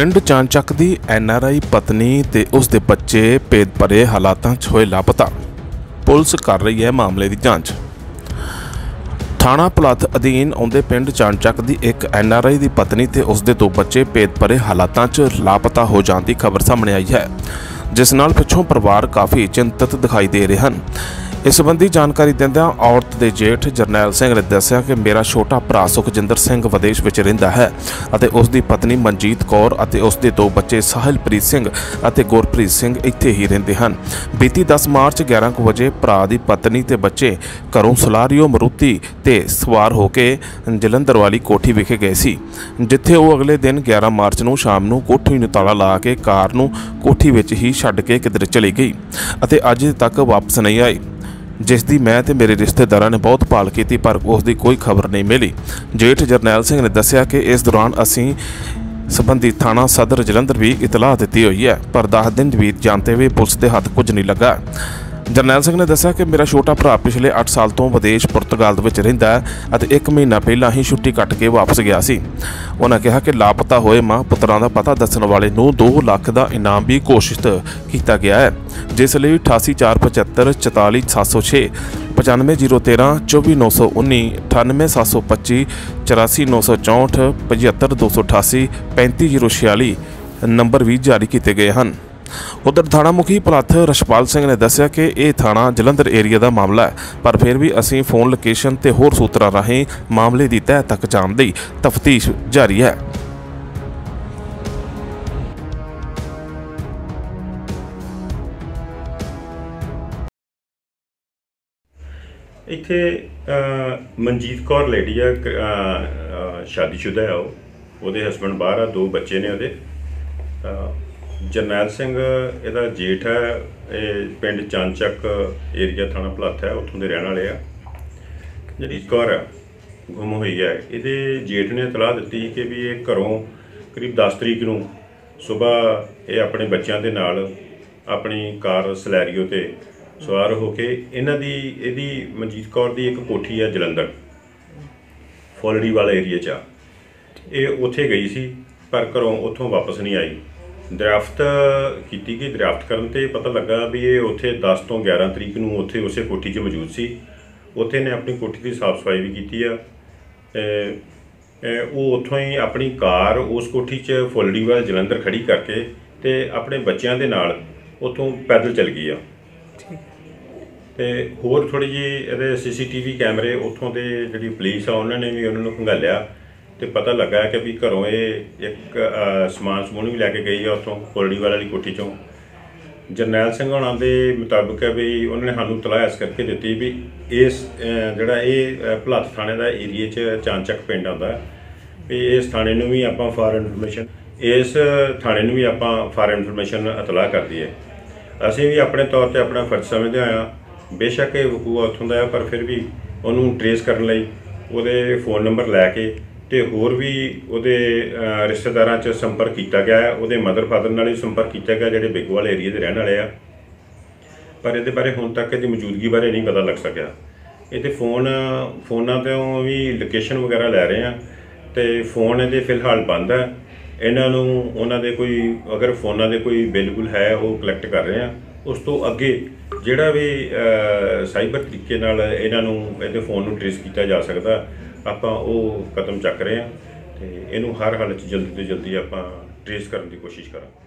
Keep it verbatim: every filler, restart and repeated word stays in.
पिंड चांचक की N R आई पत्नी ते उसके बच्चे भेद भरे हालातों च होए लापता। पुलिस कर रही है मामले की जांच। थाना पुलाथ अधीन आउंदे पिंड चांचक की एक एन आर आई की पत्नी ते उसके दो बच्चे भेद भरे हालातों च लापता हो जाने की खबर सामने आई है, जिस नाल पिछों परिवार काफ़ी चिंतित दिखाई दे रहे हैं। इस संबंधी जानकारी दिंदियां औरत के जेठ जरनैल सिंह ने दस्सिया कि मेरा छोटा भरा सुखजिंदर सिंह विदेश में रहिंदा है अते उसकी पत्नी मनजीत कौर अते उसके दो बच्चे साहिलप्रीत सिंह अते गुरप्रीत सिंह इत्थे ही रहिंदे हैं। बीती दस मार्च ग्यारह को बजे भरा की पत्नी ते बच्चे घरों सलारियो मरुती ते सवार होकर जलंधर वाली कोठी विखे गए सी, जिथे वो अगले दिन ग्यारह मार्च को शाम को कोठी नूं ताला ला के कार नूं कोठी विच ही छड्ड के किधर चली गई अते अज तक वापस नहीं आई, जिसकी मैं ते मेरे रिश्तेदारों ने बहुत भाल की पर उसकी कोई खबर नहीं मिली। जेठ जरनैल सिंह ने दस्सिया कि इस दौरान असी संबंधित थाना सदर जलंधर भी इतलाह दी हुई है, पर दस दिन बीत जाते हुए पुलिस के हाथ कुछ नहीं लगा। जरनैल सिंह ने दस्सिया कि मेरा छोटा भरा पिछले अठ साल तो विदेश पुर्तगाल विच रहिंदा है अते एक महीना पहला ही छुट्टी कट के वापस गया सी। उन्होंने कहा कि लापता होए मां पुत्रां दा पता दस्सण वाले नूं दो लाख का इनाम भी घोषित किया गया है, जिस लिए अठासी चार पचहत्तर चौताली सत्त सौ छे पचानवे जीरो तेरह चौबी नौ सौ उन्नी अठानवे सत्त सौ पच्ची चौरासी नौ सौ चौंठ पचहत्तर दो सौ अठासी पैंती जीरो छियाली नंबर भी जारी किए गए हैं। उधर थाना मुखी पुलाथ रशपाल सिंह ने दस्सिया कि यह थाना जलंधर एरिया का मामला है, पर फिर भी असी फोन लोकेशन ते होर सूत्रों राਹੀਂ मामले की तह तक जाण दी तफ्तीश जारी है। इत्थे मनजीत कौर लेडी है, शादीशुदा है, वो हसबैंड बाहर आ, दो बच्चे ने वो। जरनैल सिंह इहदा जेठ है, ये पिंड चांचक एरिया थाना पुलाथ है, उत्थों के रहने वाले आ। जी कौर है गुम हुई है, ये जेठ ने इतलाह दी कि भी ये घरों करीब दस तरीक नूं सुबह ये अपने बच्चों के नाल अपनी कार सलैरियो ते सवार होके इन्हां दी इहदी मनजीत कौर की एक कोठी है जलंधर फुलड़ी वाले एरिए च, ये उत्थे गई सी पर घरों उत्थों वापस नहीं आई। दरियाफ्त की गई, दरियाफ्त करन ते पता लगा भी ये उत्थे दस तो ग्यारह तरीक नूं उत्थे उसे कोठी च मौजूद सी। उत्थे ने अपनी कोठी की साफ सफाई भी की है। वो उत्थों ही अपनी कार उस कोठी च फुलड़ी वाल जलंधर खड़ी करके ते अपने बच्चों के नाल उत्थों पैदल चल गई आ। ते होर थोड़ी जी ये सी सी टी वी कैमरे उत्थों के जी पुलिस आ उन्होंने भी उन्होंने खंगालिया तो पता लगा कि भी घरों ये एक समान समून भी लैके गई है उत्थों फुलड़ी वाली कोठी चों। जरनैल सिंह होना के मुताबिक है भी उन्होंने सानू तलाह इस करके दी भी इस जोड़ा ये पुलाथ थाने का एरिए च चांचक पिंड आता भी इस थाने नूं भी आपां फॉर इनफॉर्मेशन इस थाने नूं भी आपां फॉर इनफॉर्मेशन इतलाह कर दी है। असीं भी अपने तौर पर अपना फर्ज समझते आया, बेशक ये वकूआ उत्थों का है पर फिर भी उन्होंने ट्रेस करने लई उहदे फोन नंबर लैके ते होर भी उहदे रिश्तेदारां च संपर्क किया गया है। उहदे मदर फादर नाल भी संपर्क किया गया जिहड़े बिगवाल एरिए के रहने वाले आ, पर इहदे बारे हुण तक इहदी मौजूदगी बारे नहीं पता लग सकिया। इहदे फोन फोनां तो भी लोकेशन वगैरह लै रहे हैं तो फोन इहदे फिलहाल बंद है। इन्हां नूं उन्हां दे कोई अगर फोनां दे कोई बिल बुल है वो कलैक्ट कर रहे हैं, उस तो अगे जिहड़ा भी साइबर तरीके नाल इन्हां नूं इहदे फोन नूं ट्रेस किया जा सकदा आपां वो कदम चक रहे हैं तो इनू हर हाल च जल्दी तो जल्दी आपां ट्रेस करने की कोशिश करांगे।